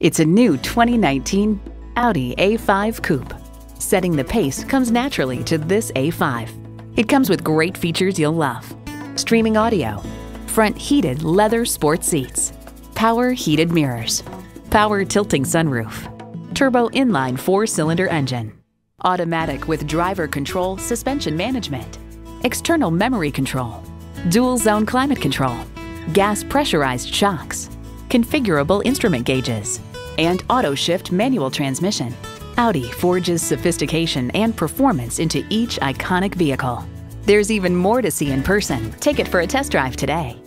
It's a new 2019 Audi A5 Coupe. Setting the pace comes naturally to this A5. It comes with great features you'll love. Streaming audio, front heated leather sports seats, power heated mirrors, power tilting sunroof, turbo inline 4-cylinder engine, automatic with driver control suspension management, external memory control, dual zone climate control, gas pressurized shocks, configurable instrument gauges, and auto shift manual transmission. Audi forges sophistication and performance into each iconic vehicle. There's even more to see in person. Take it for a test drive today.